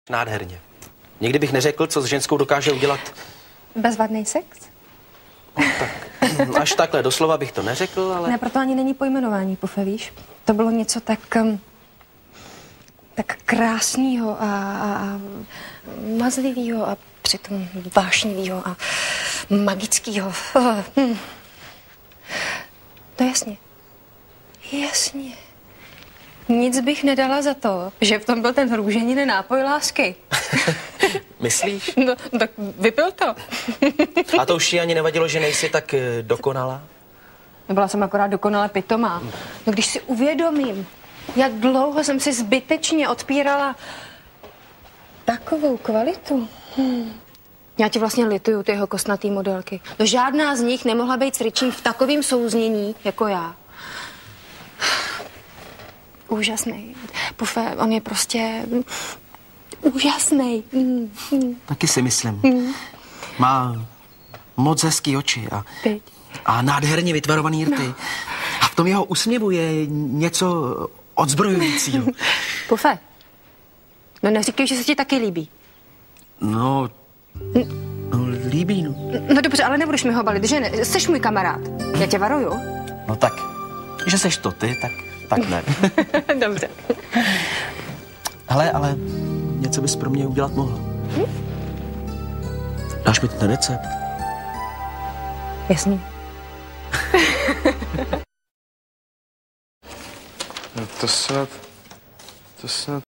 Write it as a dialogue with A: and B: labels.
A: Nádherně. Nikdy bych neřekl, co s ženskou dokáže udělat.
B: Bezvadný sex?
A: No, tak, až takhle doslova bych to neřekl, ale...
B: Ne, proto ani není pojmenování, Pufe, víš? To bylo něco tak krásného a mazlivého a přitom vášnivého a magického. To jasně. Jasně. Nic bych nedala za to, že v tom byl ten růženiny nápoj lásky.
A: Myslíš?
B: No, tak vypil to.
A: A to už ti ani nevadilo, že nejsi tak dokonalá?
B: Byla jsem akorát dokonale pitomá. No když si uvědomím, jak dlouho jsem si zbytečně odpírala takovou kvalitu. Já ti vlastně lituju, ty jeho kostnatý modelky. No žádná z nich nemohla být s Richiem v takovém souznění jako já. Úžasný. Pufe, on je prostě úžasný.
A: Taky si myslím. Má moc hezký oči a nádherně vytvarovaný rty. No. A v tom jeho úsměvu je něco odzbrojujícího.
B: Pufe, no neříkej, že se ti taky líbí.
A: No líbí, no.
B: No dobře, ale nebudeš mi ho balit, že ne? Jseš můj kamarád. Já tě varuju.
A: No tak, že seš to ty, tak ne.
B: Dobře.
A: Hele, ale něco bys pro mě udělat mohla. Dáš mi ten recept?
B: Jasný.
C: No to snad